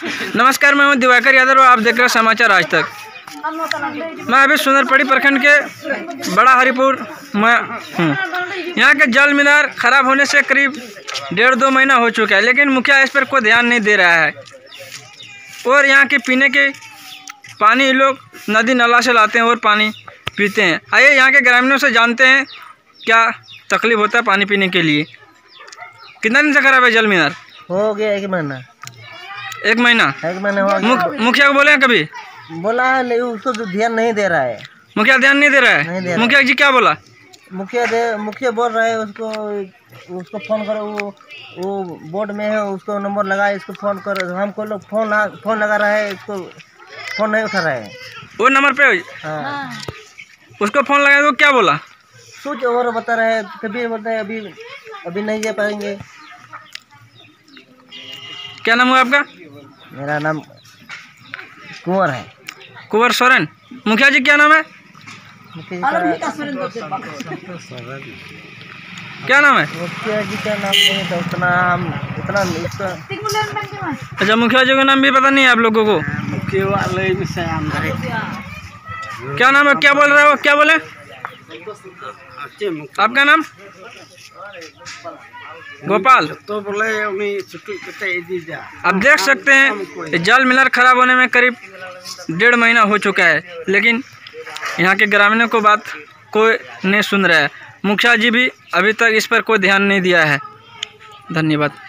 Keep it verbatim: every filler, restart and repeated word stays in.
नमस्कार, मैं हूं दिवाकर यादव और आप देख रहे हैं समाचार आज तक। मैं अभी सुंदरपड़ी प्रखंड के बड़ा हरिपुर में हूँ। यहाँ के जल मीनार खराब होने से करीब डेढ़ दो महीना हो चुका है, लेकिन मुखिया इस पर कोई ध्यान नहीं दे रहा है। और यहाँ के पीने के पानी लोग नदी नाला से लाते हैं और पानी पीते हैं। आइए यहाँ के ग्रामीणों से जानते हैं क्या तकलीफ होता है पानी पीने के लिए। कितना दिन से खराब है जल मीनार? हो गया एक महीना। एक महीना एक महीना हो गया। मुखिया को बोले हैं कभी? बोला है लेकिन उसको तो ध्यान नहीं दे रहा है। मुखिया ध्यान नहीं दे रहा नहीं दे है। रहा मुखिया जी क्या बोला? मुखिया दे मुखिया बोल रहा है उसको उसको फोन करो, वो वो बोर्ड में है, उसको नंबर लगा, इसको फोन करो। हमको लोग फोन फोन लगा रहा है, इसको फोन नहीं उठा रहा है। वो नंबर पे हाँ, उसको फोन लगाया तो क्या बोला? कुछ और बता रहा है, कभी बोलता है अभी अभी नहीं दे पाएंगे। क्या नाम हुआ आपका? मेरा नाम कुंवर है। कुंवर सोरेन। मुखिया जी क्या नाम है? क्या नाम है? मुखिया जी का नाम नहीं था उतना, हम उतना इसका। अच्छा, मुखिया जी का नाम भी पता नहीं है आप लोगों को? क्या नाम है? क्या बोल रहे हो? क्या बोले? आपका नाम? गोपाल। तो बोले आप देख सकते हैं जल मीनार खराब होने में करीब डेढ़ महीना हो चुका है, लेकिन यहाँ के ग्रामीणों को बात कोई नहीं सुन रहा है। मुखिया जी भी अभी तक इस पर कोई ध्यान नहीं दिया है। धन्यवाद।